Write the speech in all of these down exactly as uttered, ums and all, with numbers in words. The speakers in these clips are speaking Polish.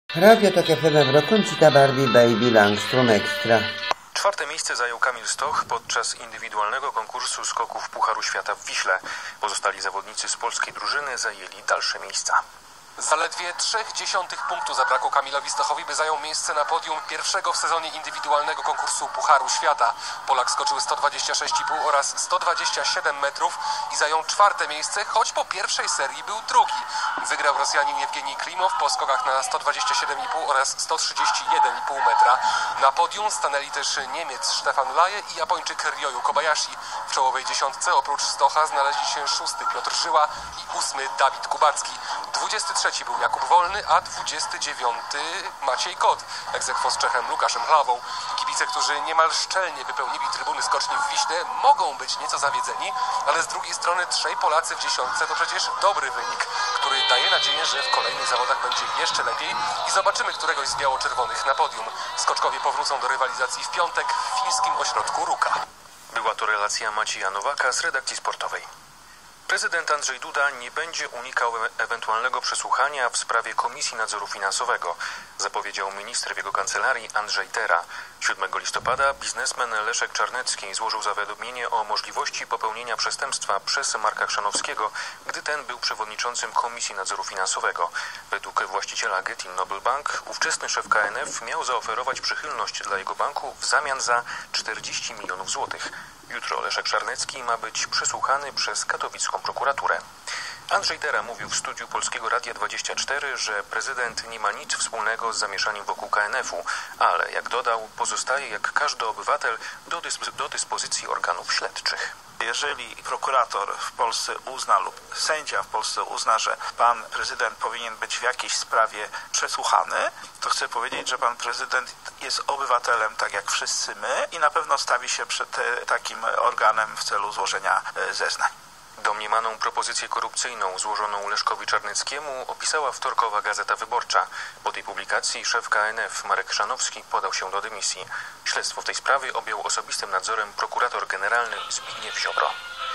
Radio Tok F M Rockoncita Barbie Baby Langstrom Extra. Czwarte miejsce zajął Kamil Stoch podczas indywidualnego konkursu skoków Pucharu Świata w Wiśle. Pozostali zawodnicy z polskiej drużyny zajęli dalsze miejsca. Zaledwie trzech dziesiątych punktu zabrakło Kamilowi Stochowi, by zajął miejsce na podium pierwszego w sezonie indywidualnego konkursu Pucharu Świata. Polak skoczył sto dwadzieścia sześć i pół oraz sto dwadzieścia siedem metrów i zajął czwarte miejsce, choć po pierwszej serii był drugi. Wygrał Rosjanin Jewgenij Klimow po skokach na sto dwadzieścia siedem i pół oraz sto trzydzieści jeden i pół metra. Na podium stanęli też Niemiec Stefan Laje i Japończyk Ryoyu Kobayashi. W czołowej dziesiątce oprócz Stocha znaleźli się szósty Piotr Żyła i ósmy Dawid Kubacki. dwudziesty trzeci był Jakub Wolny, a dwudziesty dziewiąty Maciej Kot, ex aequo z Czechem Lukaszem Hlawą. Kibice, którzy niemal szczelnie wypełnili trybuny skoczni w Wiśle, mogą być nieco zawiedzeni, ale z drugiej strony trzej Polacy w dziesiątce to przecież dobry wynik, który daje nadzieję, że w kolejnych zawodach będzie jeszcze lepiej i zobaczymy któregoś z biało-czerwonych na podium. Skoczkowie powrócą do rywalizacji w piątek w fińskim ośrodku Ruka. Była to relacja Macieja Nowaka z redakcji sportowej. Prezydent Andrzej Duda nie będzie unikał e- ewentualnego przesłuchania w sprawie Komisji Nadzoru Finansowego, zapowiedział minister w jego kancelarii Andrzej Tera. siódmego listopada biznesmen Leszek Czarnecki złożył zawiadomienie o możliwości popełnienia przestępstwa przez Marka Chrzanowskiego, gdy ten był przewodniczącym Komisji Nadzoru Finansowego. Według właściciela Getin Noble Bank ówczesny szef K N F miał zaoferować przychylność dla jego banku w zamian za czterdzieści milionów złotych. Jutro Leszek Czarnecki ma być przesłuchany przez katowicką prokuraturę. Andrzej Tera mówił w studiu Polskiego Radia dwadzieścia cztery, że prezydent nie ma nic wspólnego z zamieszaniem wokół K N F-u, ale jak dodał, pozostaje jak każdy obywatel do, dysp- do dyspozycji organów śledczych. Jeżeli prokurator w Polsce uzna lub sędzia w Polsce uzna, że pan prezydent powinien być w jakiejś sprawie przesłuchany, to chcę powiedzieć, że pan prezydent jest obywatelem tak jak wszyscy my i na pewno stawi się przed takim organem w celu złożenia zeznań. Domniemaną propozycję korupcyjną złożoną Leszkowi Czarneckiemu opisała wtorkowa Gazeta Wyborcza. Po tej publikacji szef K N F Marek Chrzanowski podał się do dymisji. Śledztwo w tej sprawie objął osobistym nadzorem prokurator generalny Zbigniew Ziobro.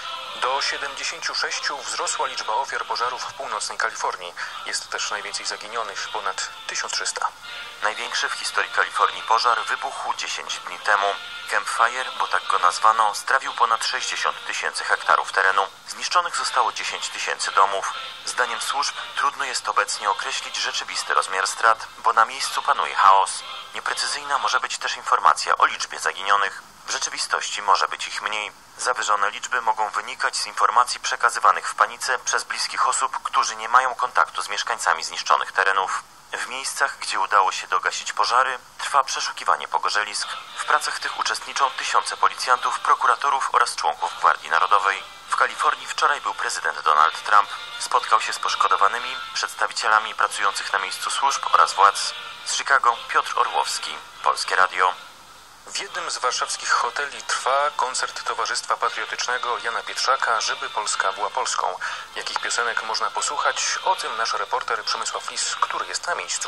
Do siedemdziesięciu sześciu wzrosła liczba ofiar pożarów w północnej Kalifornii. Jest też najwięcej zaginionych, ponad tysiąc trzysta. Największy w historii Kalifornii pożar wybuchł dziesięć dni temu. Camp Fire, bo tak go nazwano, strawił ponad sześćdziesiąt tysięcy hektarów terenu. Zniszczonych zostało dziesięć tysięcy domów. Zdaniem służb trudno jest obecnie określić rzeczywisty rozmiar strat, bo na miejscu panuje chaos. Nieprecyzyjna może być też informacja o liczbie zaginionych. W rzeczywistości może być ich mniej. Zawyżone liczby mogą wynikać z informacji przekazywanych w panice przez bliskich osób, którzy nie mają kontaktu z mieszkańcami zniszczonych terenów. W miejscach, gdzie udało się dogasić pożary, trwa przeszukiwanie pogorzelisk. W pracach tych uczestniczą tysiące policjantów, prokuratorów oraz członków Gwardii Narodowej. W Kalifornii wczoraj był prezydent Donald Trump. Spotkał się z poszkodowanymi, przedstawicielami pracujących na miejscu służb oraz władz. Z Chicago Piotr Orłowski, Polskie Radio. W jednym z warszawskich hoteli trwa koncert Towarzystwa Patriotycznego Jana Pietrzaka „Żeby Polska była Polską”. Jakich piosenek można posłuchać? O tym nasz reporter Przemysław Lis, który jest na miejscu.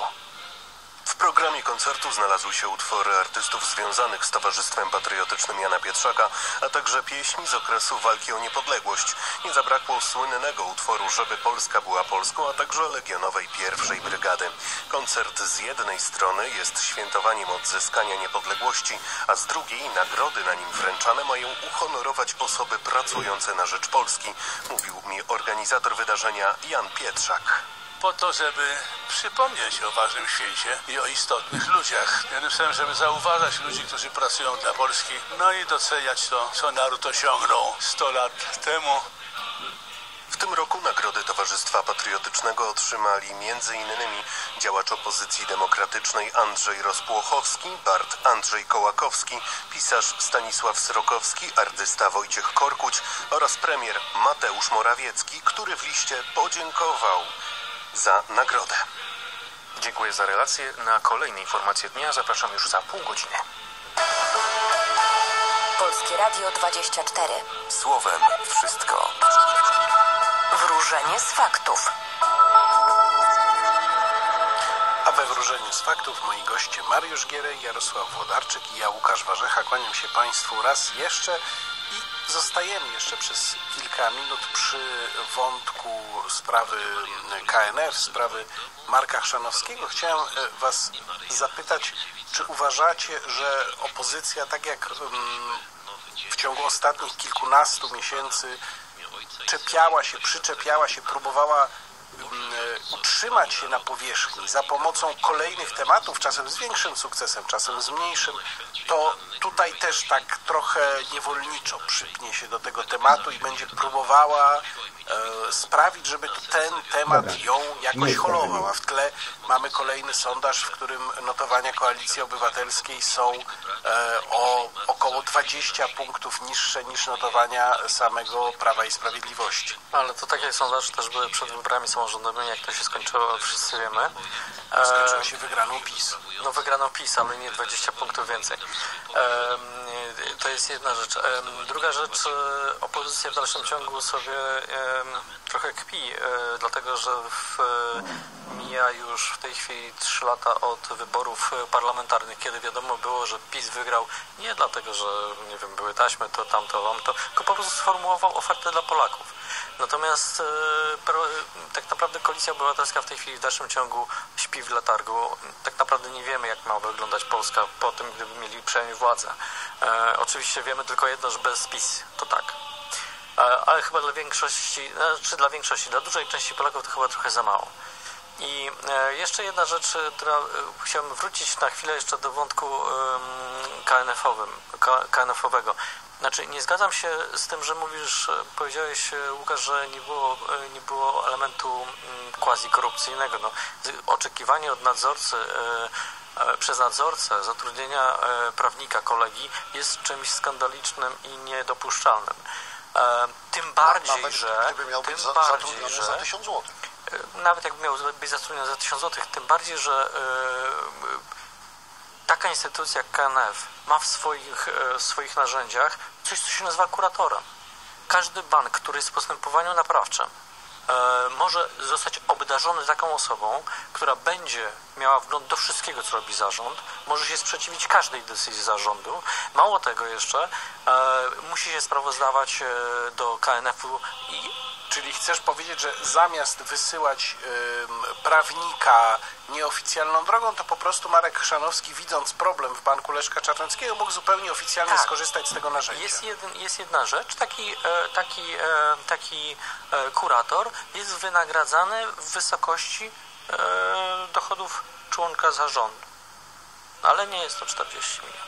W programie koncertu znalazły się utwory artystów związanych z Towarzystwem Patriotycznym Jana Pietrzaka, a także pieśni z okresu walki o niepodległość. Nie zabrakło słynnego utworu „Żeby Polska była Polską”, a także Legionowej Pierwszej Brygady. Koncert z jednej strony jest świętowaniem odzyskania niepodległości, a z drugiej nagrody na nim wręczane mają uhonorować osoby pracujące na rzecz Polski, mówił mi organizator wydarzenia Jan Pietrzak. Po to, żeby przypomnieć o ważnym świecie i o istotnych ludziach. Jednym słowem, żeby zauważać ludzi, którzy pracują dla Polski, no i doceniać to, co naród osiągnął sto lat temu. W tym roku nagrody Towarzystwa Patriotycznego otrzymali między innymi działacz opozycji demokratycznej Andrzej Rozpłochowski, Bart Andrzej Kołakowski, pisarz Stanisław Srokowski, artysta Wojciech Korkuć oraz premier Mateusz Morawiecki, który w liście podziękował za nagrodę. Dziękuję za relację. Na kolejne informacje dnia zapraszam już za pół godziny. Polskie Radio dwadzieścia cztery. Słowem wszystko. Wróżenie z faktów. A we wróżeniu z faktów moi goście Mariusz Gierej, Jarosław Włodarczyk i ja, Łukasz Warzecha. Kłaniam się Państwu raz jeszcze i Zostajemy jeszcze przez kilka minut przy wątku sprawy K N F, sprawy Marka Chrzanowskiego. Chciałem was zapytać, czy uważacie, że opozycja, tak jak w ciągu ostatnich kilkunastu miesięcy czepiała się, przyczepiała się, próbowała utrzymać się na powierzchni za pomocą kolejnych tematów, czasem z większym sukcesem, czasem z mniejszym, to tutaj też tak trochę niewolniczo przypnie się do tego tematu i będzie próbowała e, sprawić, żeby ten temat Dobra. ją jakoś holował, a w tle mamy kolejny sondaż, w którym notowania Koalicji Obywatelskiej są e, o około dwadzieścia punktów niższe niż notowania samego Prawa i Sprawiedliwości. Ale to tak jak sondaże też były przed wyborami samorządowymi, jak to się skończyło, wszyscy wiemy. Skończyło się wygraną PiS. No wygraną PiS, ale nie dwadzieścia punktów więcej. To jest jedna rzecz. Druga rzecz, opozycja w dalszym ciągu sobie trochę kpi, dlatego że w, mija już w tej chwili trzy lata od wyborów parlamentarnych, kiedy wiadomo było, że PiS wygrał nie dlatego, że nie wiem, były taśmy, to tamto, tamto, tylko po prostu sformułował ofertę dla Polaków. Natomiast tak naprawdę Koalicja Obywatelska w tej chwili w dalszym ciągu śpi w letargu. Tak naprawdę nie wiemy, jak ma wyglądać Polska po tym, gdyby mieli przejąć władzę. E, oczywiście wiemy tylko jedno, że bez PiS to tak. E, ale chyba dla większości, znaczy dla większości, dla dużej części Polaków to chyba trochę za mało. I e, jeszcze jedna rzecz, która e, chciałbym wrócić na chwilę jeszcze do wątku e, K N F-owym, K N F-owego. Znaczy, nie zgadzam się z tym, że mówisz, powiedziałeś, Łukasz, że nie było, nie było elementu quasi-korupcyjnego. No, oczekiwanie od nadzorcy, e, przez nadzorcę zatrudnienia e, prawnika, kolegi jest czymś skandalicznym i niedopuszczalnym. E, tym bardziej, nawet, że... Gdyby miał być tym bardziej, zatrudniony że, za tysiąc złotych. Nawet jakby miał być zatrudniony za tysiąc złotych, tym bardziej, że e, taka instytucja jak K N F ma w swoich, w swoich narzędziach coś, co się nazywa kuratorem. Każdy bank, który jest w postępowaniu naprawczym, e, może zostać obdarzony taką osobą, która będzie miała wgląd do wszystkiego, co robi zarząd, może się sprzeciwić każdej decyzji zarządu. Mało tego jeszcze, e, musi się sprawozdawać e, do K N F-u i Czyli chcesz powiedzieć, że zamiast wysyłać y, prawnika nieoficjalną drogą, to po prostu Marek Chrzanowski, widząc problem w banku Leszka Czarneckiego, mógł zupełnie oficjalnie tak. skorzystać z tego narzędzia. Jest, jeden, jest jedna rzecz, taki, taki, taki kurator jest wynagradzany w wysokości dochodów członka zarządu, ale nie jest to czterdzieści milionów.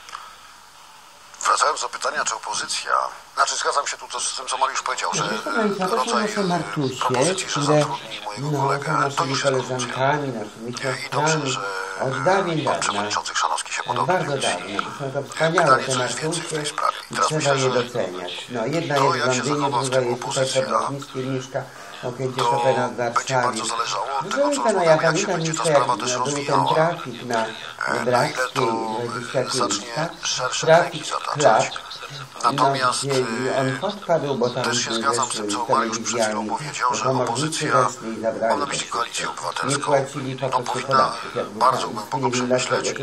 Wracając do pytania, czy opozycja... Znaczy, zgadzam się tu z tym, co Mariusz powiedział, że rodzaj propozycji, że zatrudni mojego kolegę, to już jest korupcja. I dobrze, że pan przewodniczący Chrzanowski się podoba. Bardzo dawno. Są to wspaniałe te Martusie i trzeba je doceniać. No, jedna jest w Londynie, druga jest tutaj pod lotniskiem mieszka o pięciu Chopina w Warszawie. No, no ja pamiętam jeszcze, jak no, był ten trafik na Drawskiej dwadzieścia pięć, trafik klap. Natomiast no, on podpadł, bo tam też się zgadzam z tym, co Mariusz przed chwilą powiedział, że opozycja, mam na myśli Koalicję Obywatelską, no powinna bardzo głęboko przemyśleć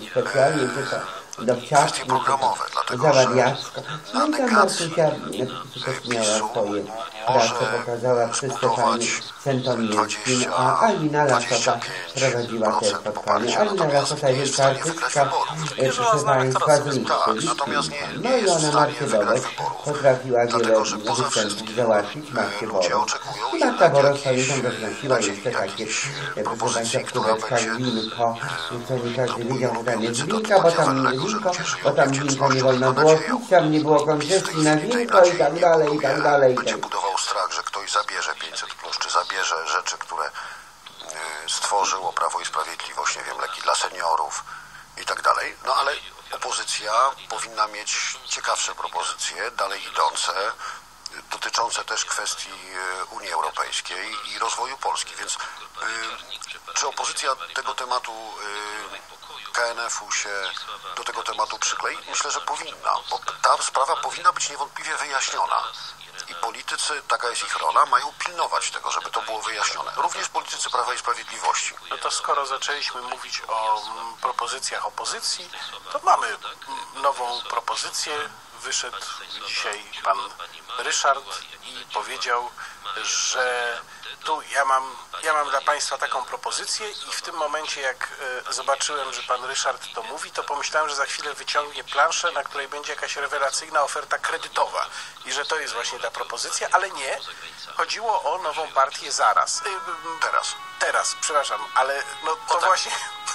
kwestie programowe, dlatego że na negacji PiS-u może zbudować dwadzieścia, dwadzieścia pięć procent poparcia, natomiast nie jest w stanie wygrać wyborów. Tak, natomiast nie, nie jest w stanie wygrać wyborów, dlatego że poza wszystkim ludzie oczekują i jednak jakiejś nadziei, jakiejś propozycji, która będzie pełnią pieniędzy do Machiavellego, że ludzie żyją w niewdzięcznością i nadzieją. Tam nie było koncesji na winko i tak dalej, i tak dalej. Będzie budował strach, że ktoś zabierze pięćset plus, czy zabierze rzeczy, które stworzyło Prawo i Sprawiedliwość, nie wiem, leki dla seniorów i tak dalej. No ale opozycja powinna mieć ciekawsze propozycje, dalej idące, dotyczące też kwestii Unii Europejskiej i rozwoju Polski. Więc czy opozycja tego tematu K N F-u się do tego tematu przyklei? Myślę, że powinna, bo ta sprawa powinna być niewątpliwie wyjaśniona. I politycy, taka jest ich rola, mają pilnować tego, żeby to było wyjaśnione. Również politycy Prawa i Sprawiedliwości. No to skoro zaczęliśmy mówić o propozycjach opozycji, to mamy nową propozycję wyszedł dzisiaj pan Ryszard i powiedział, że tu ja mam, ja mam dla Państwa taką propozycję i w tym momencie jak e, zobaczyłem, że pan Ryszard to mówi, to pomyślałem, że za chwilę wyciągnie planszę, na której będzie jakaś rewelacyjna oferta kredytowa i że to jest właśnie ta propozycja, ale nie. Chodziło o nową partię Zaraz. E, Teraz. Teraz, przepraszam, ale no to właśnie...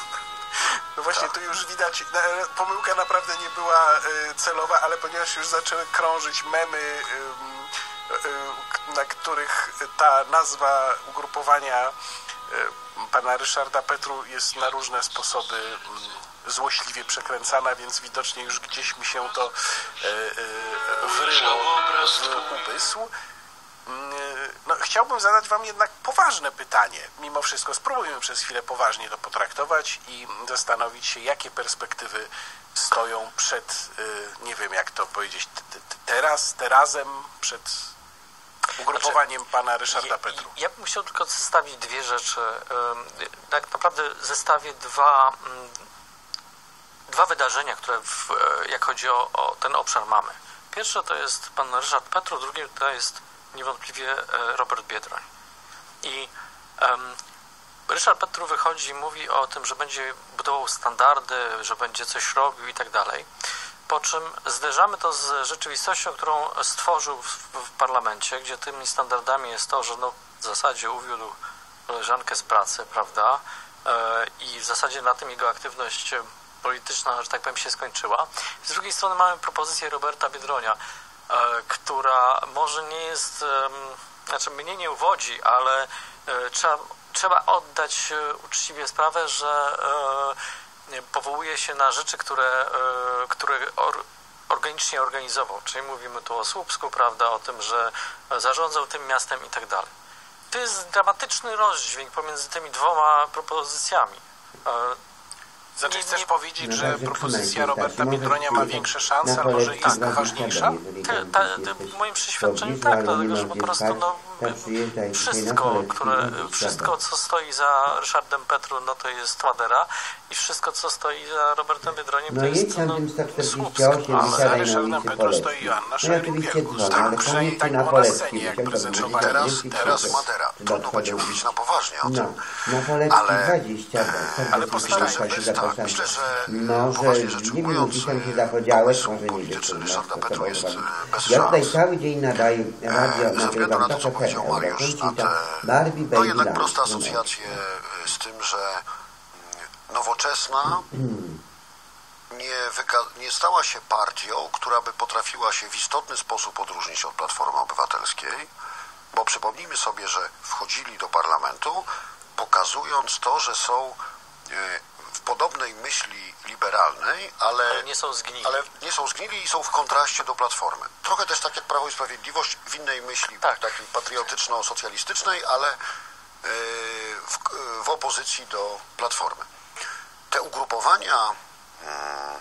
No właśnie tak. Tu już widać, pomyłka naprawdę nie była y, celowa, ale ponieważ już zaczęły krążyć memy, y, y, na których ta nazwa ugrupowania y, pana Ryszarda Petru jest na różne sposoby y, złośliwie przekręcana, więc widocznie już gdzieś mi się to y, y, wryło w umysł. No, chciałbym zadać wam jednak poważne pytanie. Mimo wszystko spróbujmy przez chwilę poważnie to potraktować i zastanowić się, jakie perspektywy stoją przed, nie wiem jak to powiedzieć, teraz, terazem, przed ugrupowaniem znaczy, pana Ryszarda Petru. Ja, ja bym chciał tylko zestawić dwie rzeczy. Tak naprawdę zestawię dwa, dwa wydarzenia, które w, jak chodzi o, o ten obszar mamy. Pierwsze to jest pan Ryszard Petru, drugie to jest niewątpliwie Robert Biedroń. I um, Ryszard Petru wychodzi i mówi o tym, że będzie budował standardy, że będzie coś robił i tak dalej. Po czym zderzamy to z rzeczywistością, którą stworzył w, w parlamencie, gdzie tymi standardami jest to, że no, w zasadzie uwiódł koleżankę z pracy, prawda? E, I w zasadzie na tym jego aktywność polityczna, że tak powiem, się skończyła. Z drugiej strony mamy propozycję Roberta Biedronia, która może nie jest, znaczy mnie nie uwodzi, ale trzeba, trzeba oddać uczciwie sprawę, że powołuje się na rzeczy, które, które organicznie organizował. Czyli mówimy tu o Słupsku, prawda, o tym, że zarządzał tym miastem i tak dalej. To jest dramatyczny rozdźwięk pomiędzy tymi dwoma propozycjami. Znaczy chcesz powiedzieć, że propozycja Roberta Biedronia ma większe szanse, a może jest ważniejsza? W moim przeświadczeniu tak, dlatego że po prostu no, wszystko, które, wszystko co stoi za Ryszardem Petru, no to jest Madera i wszystko co stoi za Robertem Biedroniem to jest no, Słupsk. Ale za Ryszardem Petru stoi Joanna Szajn-Wielgus. Tak, przynajmniej tak było na scenie, jak prezentowana. Teraz, teraz Madera. Trudno będzie mówić na poważnie o tym. Ale, ale myślę, że jest tak. Myślę, że no, poważnie rzecz ujmując, się zapodziałeś, może nie polityczny Ryszarda Petru jest bez ja szans. tutaj cały dzień nadaję radio, Ze względu na to, co powiedział Mariusz, na te, no jednak proste asocjacje z tym, że Nowoczesna nie, nie stała się partią, która by potrafiła się w istotny sposób odróżnić od Platformy Obywatelskiej, bo przypomnijmy sobie, że wchodzili do parlamentu, pokazując to, że są w podobnej myśli liberalnej, ale, ale nie są zgnili. Ale nie są zgnili i są w kontraście do Platformy. Trochę też tak jak Prawo i Sprawiedliwość w innej myśli, tak. Takiej patriotyczno-socjalistycznej, ale yy, w, w opozycji do Platformy. Te ugrupowania yy,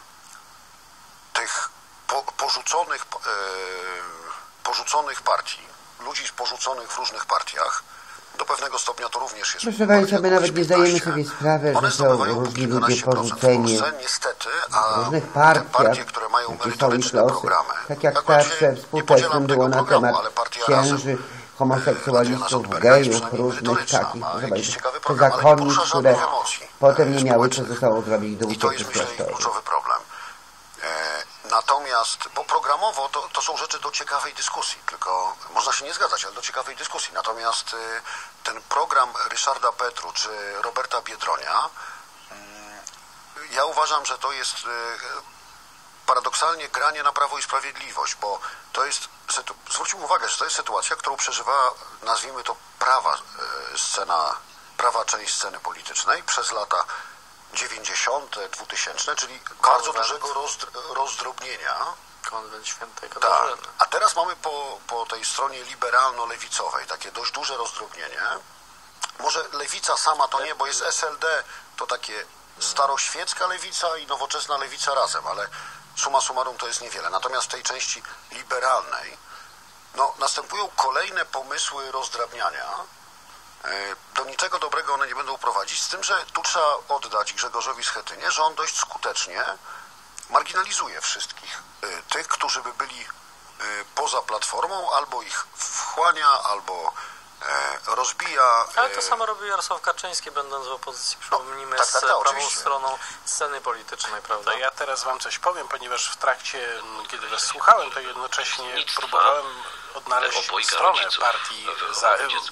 tych po, porzuconych, yy, porzuconych partii, ludzi porzuconych w różnych partiach, do pewnego stopnia to również jest... Proszę Państwa, my nawet nie zdajemy sobie sprawy, że są różni ludzie porzuceni niestety, a w różnych partiach, te partie, które mają merytoryczne programy, tak jak starsze współczesnym było na temat księży, homoseksualistów, gejów, różnych takich, te zakonni, które potem nie miały, co zostało zrobić do ucieczki. I to jest, myślę, kluczowy problem. Natomiast, bo programowo to, to są rzeczy do ciekawej dyskusji, tylko można się nie zgadzać, ale do ciekawej dyskusji. Natomiast y, ten program Ryszarda Petru czy Roberta Biedronia, y, ja uważam, że to jest y, paradoksalnie granie na Prawo i Sprawiedliwość, bo to jest, zwróćmy uwagę, że to jest sytuacja, którą przeżywa, nazwijmy to, prawa y, scena, prawa część sceny politycznej przez lata dziewięćdziesiąte, dwutysięczne, czyli bardzo dużego rozdrobnienia. Konwent Świętej Tak. Katarzyny. A teraz mamy po, po tej stronie liberalno-lewicowej takie dość duże rozdrobnienie. Może lewica sama to nie, bo jest S L D, to takie staroświecka lewica i nowoczesna lewica razem, ale summa summarum to jest niewiele. Natomiast w tej części liberalnej no, następują kolejne pomysły rozdrabniania. Do niczego dobrego one nie będą prowadzić, z tym, że tu trzeba oddać Grzegorzowi Schetynie, że on dość skutecznie marginalizuje wszystkich y, tych, którzy by byli y, poza Platformą, albo ich wchłania, albo y, rozbija. Y, Ale to samo robił Jarosław Kaczyński, będąc w opozycji, przypomnijmy, tak, z tak, tak, prawą oczywiście. stroną sceny politycznej, prawda? To ja teraz wam coś powiem, ponieważ w trakcie, kiedy was słuchałem, to jednocześnie próbowałem odnaleźć stronę partii za,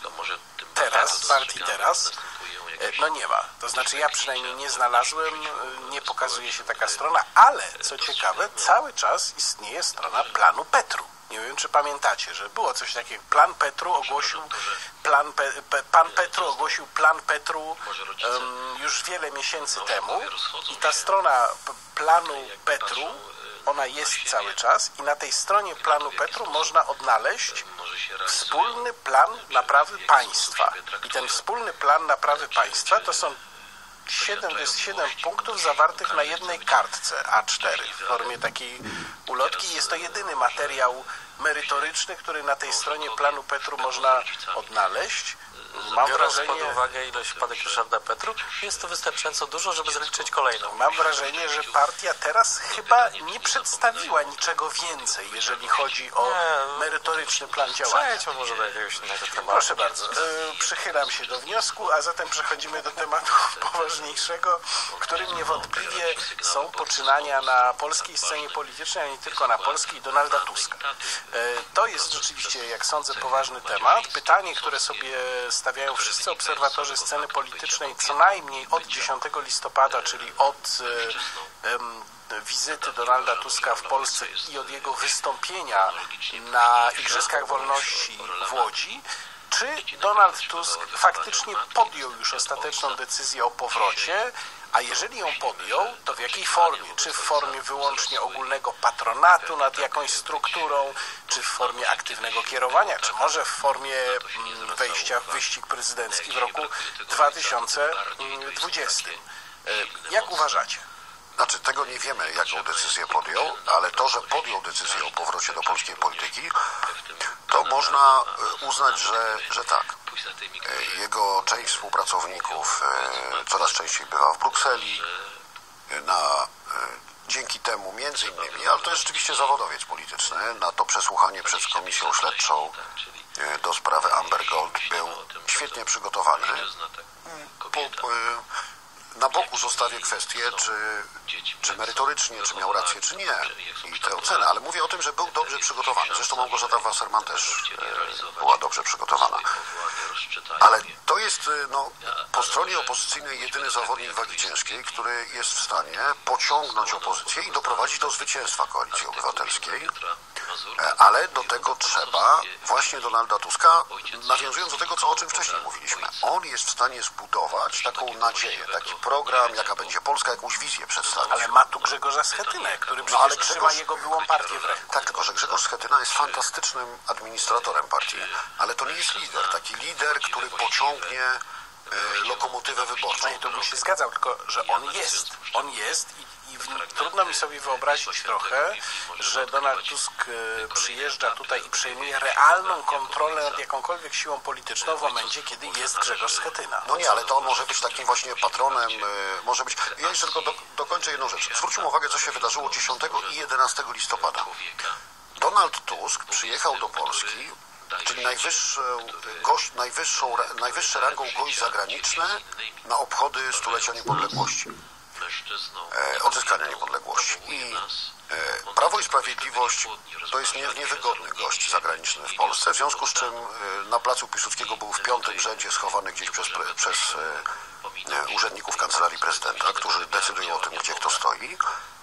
teraz, partii teraz. No nie ma. To znaczy ja przynajmniej nie znalazłem, nie pokazuje się taka strona, ale co ciekawe, cały czas istnieje strona planu Petru. Nie wiem, czy pamiętacie, że było coś takiego. Plan Petru ogłosił, plan Pe, Pe, pan Petru ogłosił plan Petru um, już wiele miesięcy temu i ta strona p- planu Petru, ona jest cały czas i na tej stronie planu Petru można odnaleźć wspólny plan naprawy państwa. I ten wspólny plan naprawy państwa to są siedem, to jest siedem punktów zawartych na jednej kartce A cztery w formie takiej ulotki. Jest to jedyny materiał merytoryczny, który na tej stronie planu Petru można odnaleźć. Mam Biorąc wrażenie, pod uwagę ilość wpadek Ryszarda Petru, jest to wystarczająco dużo, żeby zaliczyć kolejną. mam wrażenie, że partia teraz chyba nie przedstawiła niczego więcej, jeżeli chodzi o Nie. merytoryczny plan działania. Przejdźmy może do jakiegoś innego tematu. Proszę bardzo, e, przychylam się do wniosku, a zatem przechodzimy do tematu poważniejszego, którym niewątpliwie są poczynania na polskiej scenie politycznej, a nie tylko na polskiej, Donalda Tuska. E, to jest rzeczywiście, jak sądzę, poważny temat. Pytanie, które sobie stawiają wszyscy obserwatorzy sceny politycznej co najmniej od dziesiątego listopada, czyli od e, em, wizyty Donalda Tuska w Polsce i od jego wystąpienia na Igrzyskach Wolności w Łodzi, czy Donald Tusk faktycznie podjął już ostateczną decyzję o powrocie, a jeżeli ją podjął, to w jakiej formie? Czy w formie wyłącznie ogólnego patronatu nad jakąś strukturą, czy w formie aktywnego kierowania, czy może w formie mm, wejścia w wyścig prezydencki w roku dwa tysiące dwudziestym? Jak uważacie? Znaczy, tego nie wiemy, jaką decyzję podjął, ale to, że podjął decyzję o powrocie do polskiej polityki, to można uznać, że, że tak. Jego część współpracowników coraz częściej bywa w Brukseli, na, dzięki temu między innymi, ale to jest rzeczywiście zawodowiec polityczny, na to przesłuchanie przed Komisją Śledczą do sprawy Amber Gold był świetnie przygotowany. Po, po, na boku zostawię kwestię, czy, czy merytorycznie, czy miał rację, czy nie i tę ocenę, ale mówię o tym, że był dobrze przygotowany. Zresztą Małgorzata Wasserman też e, była dobrze przygotowana. Ale to jest no, po stronie opozycyjnej jedyny zawodnik wagi ciężkiej, który jest w stanie pociągnąć opozycję i doprowadzić do zwycięstwa Koalicji Obywatelskiej. Ale do tego trzeba właśnie Donalda Tuska, nawiązując do tego, co, o czym wcześniej mówiliśmy. On jest w stanie zbudować taką nadzieję, taki program, jaka będzie Polska, jakąś wizję przedstawić. Ale ma tu Grzegorza Schetynę, który przecież ale trzyma Grzegorz- jego byłą partię w ręku. Tak, tylko że Grzegorz Schetyna jest fantastycznym administratorem partii, ale to nie jest lider. Taki lider, który pociągnie e, lokomotywę wyborczą. No i to bym się zgadzał, tylko że on jest. On jest i, i w, trudno mi sobie wyobrazić trochę, że Donald Tusk e, przyjeżdża tutaj i przejmuje realną kontrolę nad jakąkolwiek siłą polityczną w momencie, kiedy jest Grzegorz Schetyna. No nie, ale to on może być takim właśnie patronem, e, może być... Ja jeszcze tylko do, dokończę jedną rzecz. Zwróćmy uwagę, co się wydarzyło dziesiątego i jedenastego listopada. Donald Tusk przyjechał do Polski, czyli najwyższą, gość, najwyższą, najwyższe rangą gość zagraniczny na obchody stulecia niepodległości, e, odzyskania niepodległości. I e, Prawo i Sprawiedliwość to jest nie, niewygodny gość zagraniczny w Polsce, w związku z czym e, na placu Piłsudskiego był w piątym rzędzie schowany gdzieś przez, przez e, e, urzędników Kancelarii Prezydenta, którzy decydują o tym, gdzie kto stoi.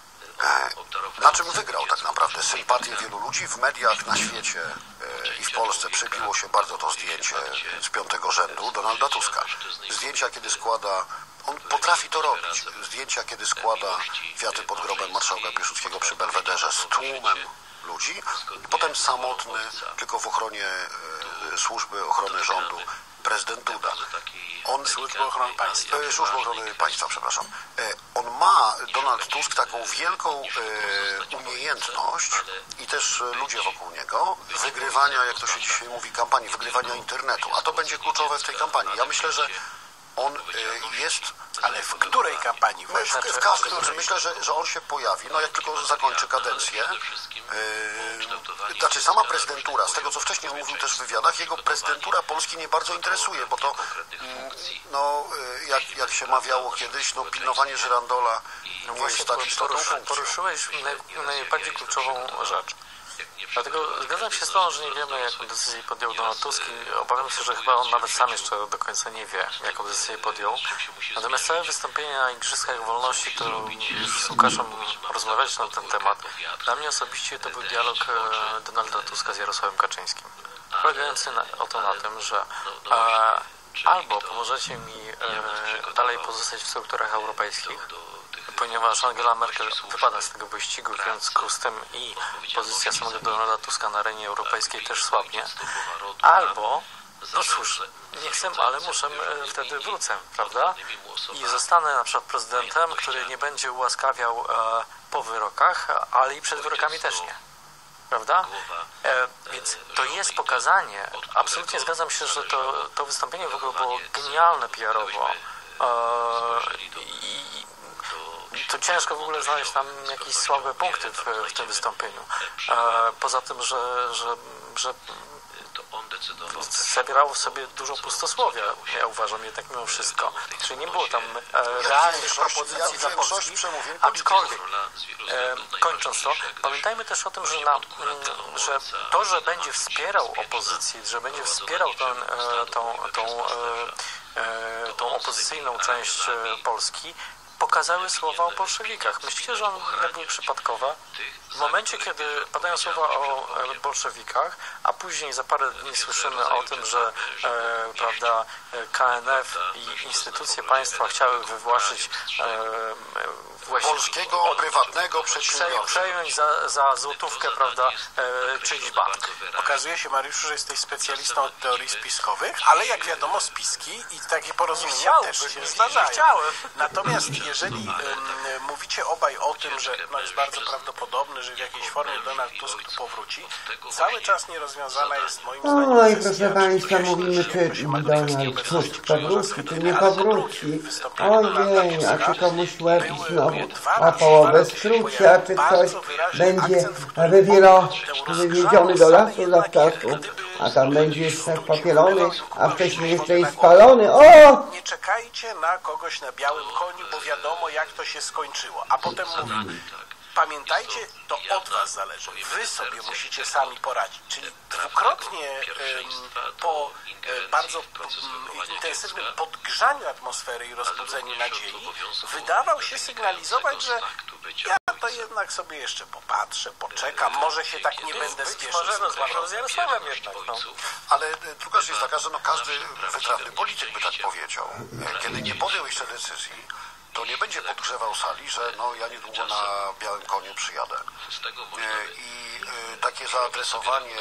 Na czym wygrał tak naprawdę sympatię wielu ludzi w mediach na świecie e, i w Polsce przebiło się bardzo to zdjęcie z piątego rzędu Donalda Tuska. Zdjęcia, kiedy składa, on potrafi to robić, zdjęcia, kiedy składa kwiaty pod grobem marszałka Piłsudskiego przy Belwederze z tłumem ludzi i potem samotny, tylko w ochronie e, służby ochrony rządu, prezydent Duda. On, Służby Ochrony Państwa. E, Służby Ochrony Państwa, przepraszam. E, on ma, Donald Tusk, taką wielką e, umiejętność i też e, ludzie wokół niego wygrywania, jak to się dzisiaj mówi, kampanii, wygrywania internetu. A to będzie kluczowe w tej kampanii. Ja myślę, że on jest... Ale w której kampanii? No, w, w każdym razie myślę, że, że on się pojawi, no jak tylko zakończy kadencję. Yy, znaczy sama prezydentura, z tego co wcześniej mówił też w wywiadach, jego prezydentura Polski nie bardzo interesuje, bo to no, jak, jak się mawiało kiedyś, no pilnowanie żyrandola no nie właśnie jest tak istotną poruszy, funkcją. Poruszyłeś naj, najbardziej kluczową rzecz. Dlatego zgadzam się z tą, że nie wiemy, jaką decyzję podjął Donald Tusk i obawiam się, że chyba on nawet sam jeszcze do końca nie wie, jaką decyzję podjął. Natomiast całe wystąpienie na Igrzyskach Wolności, to już z Łukaszem rozmawialiśmy na ten temat. Dla mnie osobiście to był dialog Donalda Tuska z Jarosławem Kaczyńskim, polegający na, oto na tym, że e, albo pomożecie mi e, dalej pozostać w strukturach europejskich, ponieważ Angela Merkel wypada z tego wyścigu, w związku z tym i pozycja samego Donalda Tuska na arenie europejskiej też słabnie, albo, no cóż, nie chcę, ale muszę, wtedy wrócę, prawda? I zostanę na przykład prezydentem, który nie będzie ułaskawiał e, po wyrokach, ale i przed wyrokami też nie. Prawda? E, więc to jest pokazanie, absolutnie zgadzam się, że to, to wystąpienie w ogóle było genialne P R owo. E, i, to ciężko w ogóle znaleźć tam jakieś słabe punkty w, w tym wystąpieniu. E, poza tym, że, że, że zabierało w sobie dużo pustosłowia, ja uważam, jednak mimo wszystko. Czyli nie było tam e, realnych propozycji dla Polski. Aczkolwiek, e, kończąc to, pamiętajmy też o tym, że, na, że to, że będzie wspierał opozycję, że będzie wspierał ten, e, tą, tą, e, tą opozycyjną część Polski, pokazały słowa o bolszewikach. Myślicie, że one były przypadkowe? W momencie, kiedy padają słowa o bolszewikach, a później za parę dni słyszymy o tym, że e, prawda, K N F i instytucje państwa chciały wywłaszczyć e, polskiego od, prywatnego przedsiębiorstwa. Przejąć za, za złotówkę, prawda, e, czyjś bank. Okazuje się, Mariuszu, że jesteś specjalistą od teorii spiskowych, ale jak wiadomo, spiski i takie porozumienia też się zdarzają. Natomiast jeżeli um, mówicie obaj o tym, że no, jest bardzo prawdopodobne, że w jakiejś formie Donald Tusk tu powróci, cały czas nierozwiązana jest moim zdaniem Oj, proszę Państwa, mówimy, czy Donald Tusk powróci, czy nie powróci. Ojej, a czy komuś łeb znowu a połowę skróci, a czy ktoś będzie wywiero, wywiedziony do lasu za wczasów, a tam będzie jeszcze popielony, a wcześniej jeszcze i spalony. O! Nie czekajcie na kogoś na białym koniu, bo wiadomo, jak to się skończyło. A potem mówi, pamiętajcie, to od was zależy. Wy sobie musicie sami poradzić. Czyli dwukrotnie um, po um, bardzo um, intensywnym podgrzaniu atmosfery i rozbudzeniu nadziei wydawał się sygnalizować, że ja to jednak sobie jeszcze popatrzę, poczekam, może się tak nie będę spieszył. Może rozmawiam z Jarosławem jednak, no. Ale druga rzecz jest taka, że no każdy wytrawny polityk by tak powiedział. Kiedy nie podjął jeszcze decyzji, to nie będzie podgrzewał sali, że no ja niedługo na białym koniu przyjadę. I takie zaadresowanie,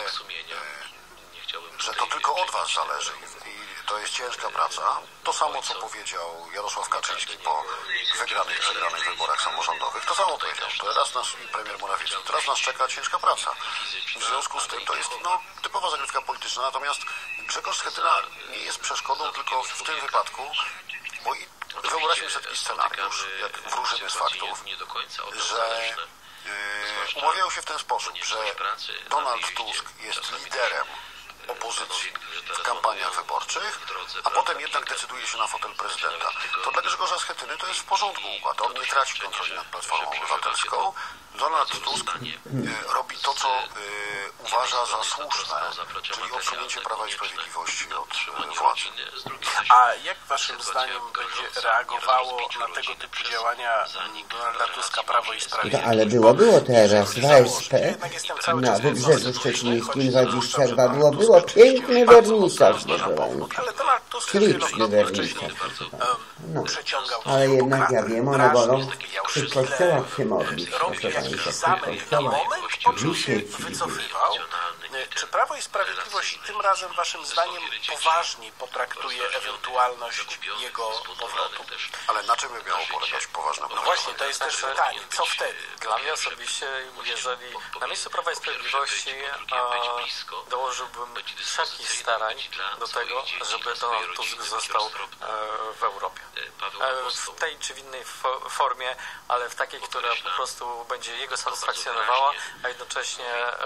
że to tylko od was zależy i to jest ciężka praca, to samo co powiedział Jarosław Kaczyński po wygranych, przegranych wyborach samorządowych, to samo powiedział. Teraz nas i premier Morawiecki, teraz nas czeka ciężka praca. W związku z tym to jest no, typowa zagrywka polityczna, natomiast Grzegorz Schetyna nie jest przeszkodą, tylko w tym wypadku, bo i wyobraźmy sobie taki scenariusz, jak wróżymy z faktów, że yy, umawiają się w ten sposób, że Donald Tusk jest liderem opozycji w kampaniach wyborczych, a potem jednak decyduje się na fotel prezydenta. To dla Grzegorza Schetyny to jest w porządku układ. On nie traci kontroli nad Platformą Obywatelską. Donald Tusk y, robi to, co y, uważa za słuszne, czyli odsunięcie Prawa i Sprawiedliwości od y, władzy. A jak waszym zdaniem będzie reagowało na tego typu działania Donalda Tuska Prawo i Sprawiedliwość? No, ale było, było teraz w A S P na Wybrzeżu Szczecińskim dwadzieścia dwa było, było piękny wernisaż, śliczny wernisaż. No, ale jednak ja wiem, one wolą przy kościołach się modlić, proszę Państwa, przy kościołach. Moment, po czym się wycofywał, Czy Prawo i Sprawiedliwość tym razem waszym zdaniem poważniej potraktuje ewentualność jego powrotu? Ale na czym by miało polegać poważne No właśnie, to jest też pytanie. Co wtedy? Dla mnie osobiście, jeżeli na miejscu Prawa i Sprawiedliwości e, dołożyłbym wszelkich starań do tego, żeby Donald Tusk został e, w Europie. E, w tej czy w innej fo formie, ale w takiej, która po prostu będzie jego satysfakcjonowała, a jednocześnie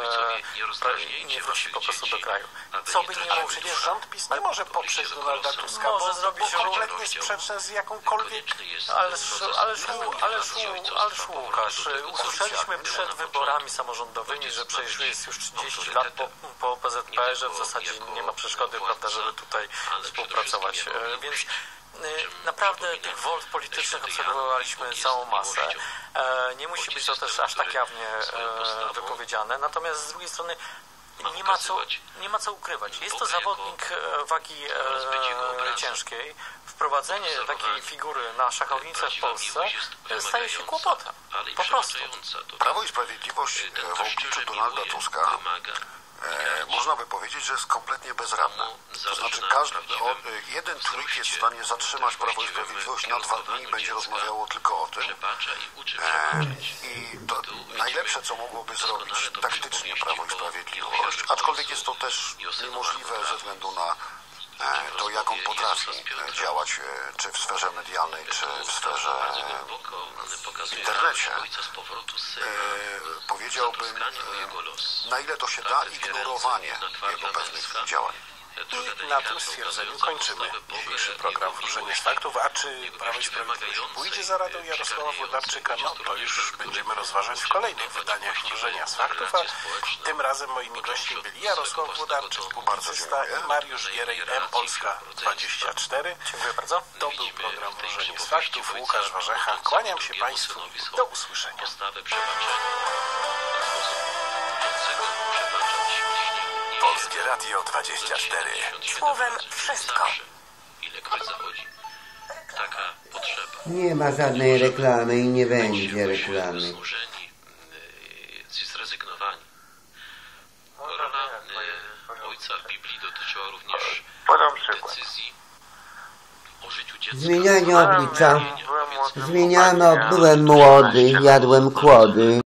e, nie wróci po prostu do kraju. Co by nie Ale mógł, przecież rząd PiS nie może poprzeć Donalda Tuska, może bo, zrobić bo kompletnie sprzeczne z jakąkolwiek... Ależ, ależ, ależ, ależ Łukasz, usłyszeliśmy przed wyborami samorządowymi, że przecież jest już trzydzieści lat po, po O P Z P, że w zasadzie nie ma przeszkody, prawda, żeby tutaj współpracować. Więc naprawdę tych wolt politycznych obserwowaliśmy całą masę. Nie musi być to też aż tak jawnie wypowiedziane. Natomiast z drugiej strony nie ma co, nie ma co ukrywać. Jest to zawodnik wagi e, ciężkiej. Wprowadzenie takiej figury na szachownicę w Polsce staje się kłopotem. Po prostu. Prawo i Sprawiedliwość w obliczu Donalda Tuska e, można by powiedzieć, że jest kompletnie bezradne. To znaczy każdy, o, jeden trik jest w stanie zatrzymać Prawo i Sprawiedliwość na dwa dni i będzie rozmawiało tylko o tym. E, I to najlepsze, co mogłoby zrobić taktycznie Prawo i Sprawiedliwość, aczkolwiek jest to też niemożliwe ze względu na to, jak on potrafi działać, czy w sferze medialnej, czy w sferze w internecie, powiedziałbym, na ile to się da, ignorowanie jego pewnych działań. I na tym stwierdzeniu kończymy dzisiejszy program Wróżenie z Faktów. A czy Prawo i Sprawiedliwość pójdzie za radą Jarosława Włodarczyka? No to już będziemy rozważać w kolejnych wydaniach Wróżenia z Faktów, a tym razem moimi gośćmi byli Jarosław Włodarczyk, publicysta, i Mariusz Gierej, M Polska dwadzieścia cztery. Dziękuję bardzo. To był program Wróżenie z Faktów. Łukasz Warzecha. Kłaniam się Państwu. Do usłyszenia. Polskie Radio dwadzieścia cztery. Słowem wszystko. Nie ma żadnej reklamy i nie będzie reklamy. Zrezygnowani. Rola ojca w Biblii dotyczyła również decyzji o życiu dziecka. Zmienianie oblicza. Zmieniano, byłem młody, jadłem kłody.